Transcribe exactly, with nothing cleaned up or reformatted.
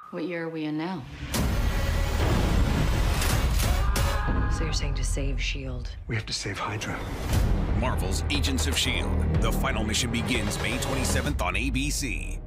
What year are we in now? So you're saying to save S H I E L D? We have to save Hydra. Marvel's Agents of S H I E L D. The final mission begins May twenty-seventh on A B C.